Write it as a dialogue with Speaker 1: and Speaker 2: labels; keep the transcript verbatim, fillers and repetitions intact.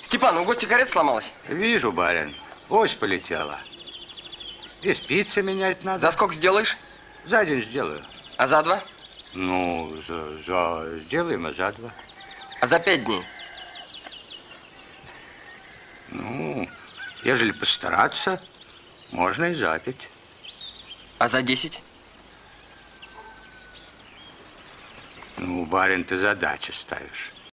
Speaker 1: Степан, у гостя карета сломалась?
Speaker 2: Вижу, барин. Ось полетела. И спицы менять надо.
Speaker 1: За сколько сделаешь?
Speaker 2: За день сделаю.
Speaker 1: А за два?
Speaker 2: Ну, за, за... сделаем, а за два.
Speaker 1: А за пять дней?
Speaker 2: Ну, ежели постараться, можно и за пять.
Speaker 1: А за десять?
Speaker 2: Ну, барин, ты задачи ставишь.